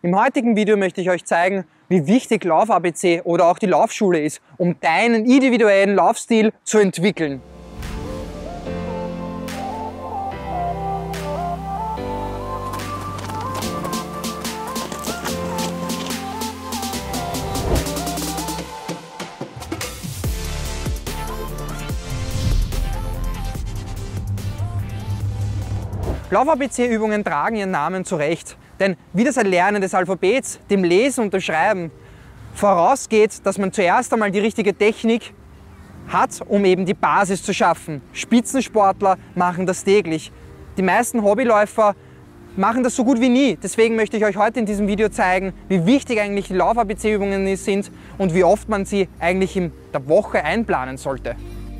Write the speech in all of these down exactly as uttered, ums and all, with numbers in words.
Im heutigen Video möchte ich euch zeigen, wie wichtig Lauf-A B C oder auch die Laufschule ist, um deinen individuellen Laufstil zu entwickeln. Lauf-A B C-Übungen tragen ihren Namen zu Recht, denn wie das Erlernen des Alphabets, dem Lesen und dem Schreiben vorausgeht, dass man zuerst einmal die richtige Technik hat, um eben die Basis zu schaffen. Spitzensportler machen das täglich. Die meisten Hobbyläufer machen das so gut wie nie. Deswegen möchte ich euch heute in diesem Video zeigen, wie wichtig eigentlich die Lauf-A B C-Übungen sind und wie oft man sie eigentlich in der Woche einplanen sollte.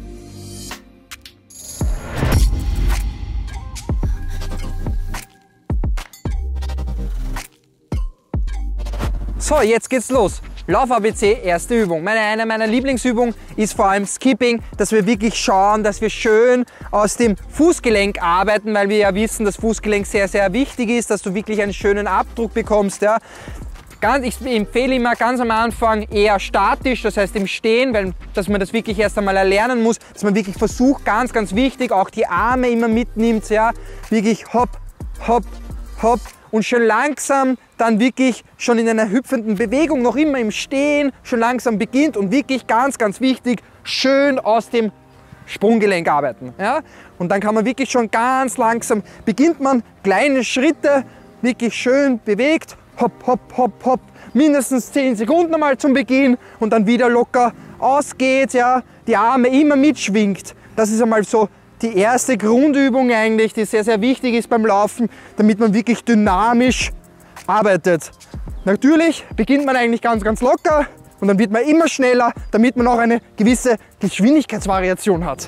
So, jetzt geht's los. Lauf-A B C, erste Übung. Meine, eine meiner Lieblingsübungen ist vor allem Skipping, dass wir wirklich schauen, dass wir schön aus dem Fußgelenk arbeiten, weil wir ja wissen, dass Fußgelenk sehr, sehr wichtig ist, dass du wirklich einen schönen Abdruck bekommst. Ja. Ganz, ich empfehle immer ganz am Anfang eher statisch, das heißt im Stehen, weil dass man das wirklich erst einmal erlernen muss, dass man wirklich versucht, ganz, ganz wichtig, auch die Arme immer mitnimmt, ja. Wirklich hopp, hopp, hopp. Und schön langsam dann wirklich schon in einer hüpfenden Bewegung, noch immer im Stehen, schon langsam beginnt und wirklich ganz, ganz wichtig, schön aus dem Sprunggelenk arbeiten. Ja? Und dann kann man wirklich schon ganz langsam, beginnt man kleine Schritte, wirklich schön bewegt, hopp, hopp, hopp, hopp, mindestens zehn Sekunden einmal zum Beginn und dann wieder locker ausgeht, ja? Die Arme immer mitschwingt. Das ist einmal so die erste Grundübung eigentlich, die sehr, sehr wichtig ist beim Laufen, damit man wirklich dynamisch arbeitet. Natürlich beginnt man eigentlich ganz, ganz locker und dann wird man immer schneller, damit man auch eine gewisse Geschwindigkeitsvariation hat.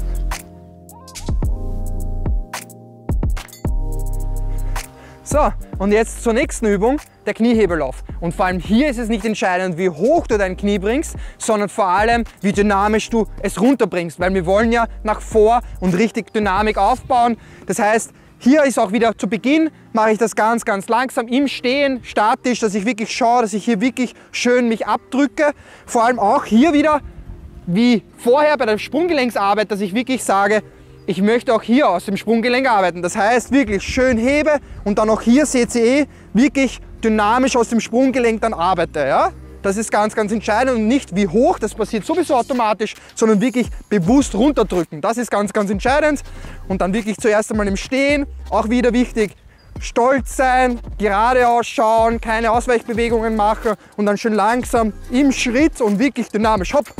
So, und jetzt zur nächsten Übung, der Kniehebellauf. Und vor allem hier ist es nicht entscheidend, wie hoch du dein Knie bringst, sondern vor allem, wie dynamisch du es runterbringst, weil wir wollen ja nach vor und richtig Dynamik aufbauen. Das heißt, hier ist auch wieder zu Beginn, mache ich das ganz, ganz langsam im Stehen, statisch, dass ich wirklich schaue, dass ich hier wirklich schön mich abdrücke. Vor allem auch hier wieder, wie vorher bei der Sprunggelenksarbeit, dass ich wirklich sage, ich möchte auch hier aus dem Sprunggelenk arbeiten. Das heißt, wirklich schön hebe und dann auch hier seht ihr eh, wirklich dynamisch aus dem Sprunggelenk dann arbeite. Ja? Das ist ganz, ganz entscheidend und nicht wie hoch, das passiert sowieso automatisch, sondern wirklich bewusst runterdrücken. Das ist ganz, ganz entscheidend. Und dann wirklich zuerst einmal im Stehen, auch wieder wichtig, stolz sein, gerade ausschauen, keine Ausweichbewegungen machen und dann schön langsam im Schritt und wirklich dynamisch. Hopp.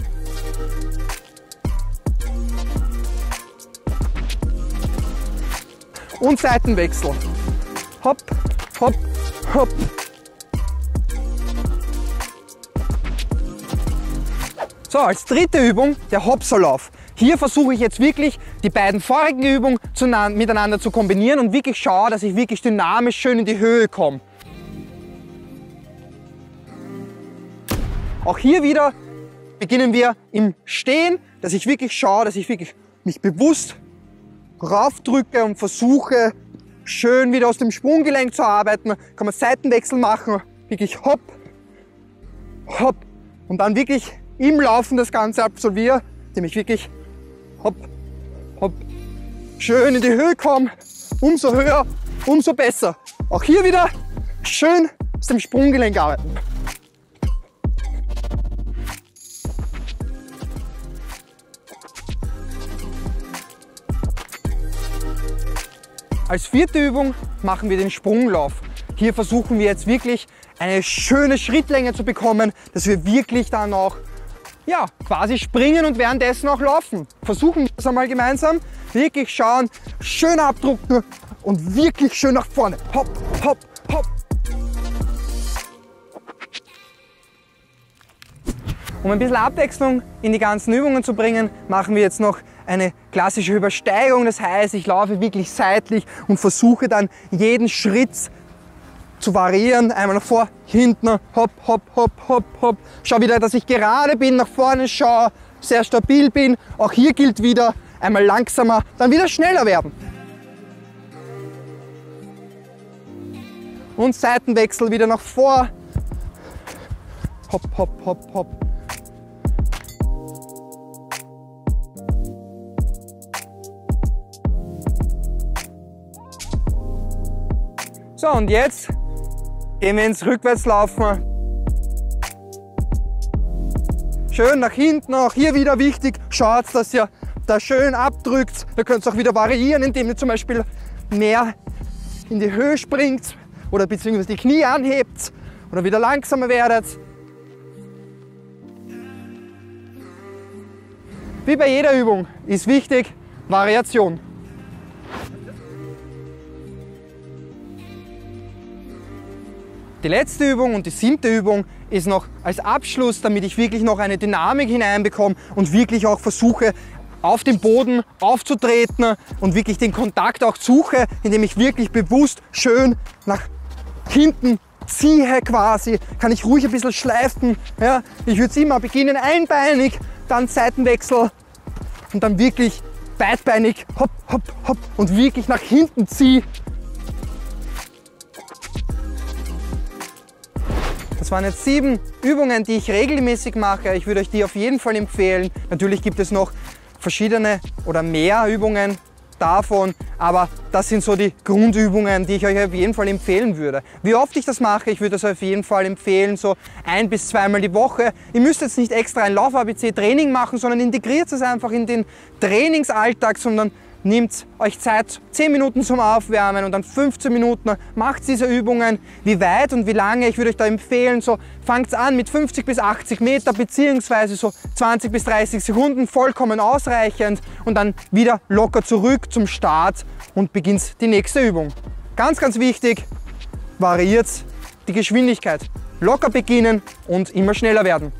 Und Seitenwechsel. Hopp, hopp, hopp. So, als dritte Übung der Hopserlauf. Hier versuche ich jetzt wirklich die beiden vorigen Übungen miteinander zu kombinieren und wirklich schaue, dass ich wirklich dynamisch schön in die Höhe komme. Auch hier wieder beginnen wir im Stehen, dass ich wirklich schaue, dass ich wirklich mich bewusst raufdrücke und versuche schön wieder aus dem Sprunggelenk zu arbeiten. Kann man Seitenwechsel machen, wirklich hopp, hopp und dann wirklich im Laufen das Ganze absolviere, indem ich wirklich hopp, hopp, schön in die Höhe komme. Umso höher, umso besser. Auch hier wieder schön aus dem Sprunggelenk arbeiten. Als vierte Übung machen wir den Sprunglauf. Hier versuchen wir jetzt wirklich eine schöne Schrittlänge zu bekommen, dass wir wirklich dann auch ja, quasi springen und währenddessen auch laufen. Versuchen wir das einmal gemeinsam. Wirklich schauen, schön abdrucken und wirklich schön nach vorne. Hopp, hopp, hopp. Um ein bisschen Abwechslung in die ganzen Übungen zu bringen, machen wir jetzt noch eine klassische Übersteigung. Das heißt, ich laufe wirklich seitlich und versuche dann jeden Schritt zu variieren. Einmal nach vor, hinten, hopp, hopp, hopp, hopp, hopp. Schau wieder, dass ich gerade bin, nach vorne schaue, sehr stabil bin. Auch hier gilt wieder, einmal langsamer, dann wieder schneller werden. Und Seitenwechsel wieder nach vor. Hopp, hopp, hopp, hopp. So, und jetzt gehen wir ins Rückwärtslaufen. Schön nach hinten, auch hier wieder wichtig. Schaut, dass ihr da schön abdrückt. Ihr könnt es auch wieder variieren, indem ihr zum Beispiel mehr in die Höhe springt oder beziehungsweise die Knie anhebt oder wieder langsamer werdet. Wie bei jeder Übung ist wichtig Variation. Die letzte Übung und die siebte Übung ist noch als Abschluss, damit ich wirklich noch eine Dynamik hineinbekomme und wirklich auch versuche, auf dem Boden aufzutreten und wirklich den Kontakt auch suche, indem ich wirklich bewusst schön nach hinten ziehe quasi. Kann ich ruhig ein bisschen schleifen. Ja, ich würde es immer beginnen einbeinig, dann Seitenwechsel und dann wirklich beidbeinig hopp, hopp, hopp und wirklich nach hinten ziehe. Das waren jetzt sieben Übungen, die ich regelmäßig mache. Ich würde euch die auf jeden Fall empfehlen. Natürlich gibt es noch verschiedene oder mehr Übungen davon, aber das sind so die Grundübungen, die ich euch auf jeden Fall empfehlen würde. Wie oft ich das mache, ich würde das auf jeden Fall empfehlen, so ein bis zweimal die Woche. Ihr müsst jetzt nicht extra ein Lauf-A B C-Training machen, sondern integriert es einfach in den Trainingsalltag, sondern nehmt euch Zeit, zehn Minuten zum Aufwärmen und dann fünfzehn Minuten, macht diese Übungen. Wie weit und wie lange, ich würde euch da empfehlen, so fangt an mit fünfzig bis achtzig Meter beziehungsweise so zwanzig bis dreißig Sekunden, vollkommen ausreichend und dann wieder locker zurück zum Start und beginnt die nächste Übung. Ganz, ganz wichtig, variiert die Geschwindigkeit. Locker beginnen und immer schneller werden.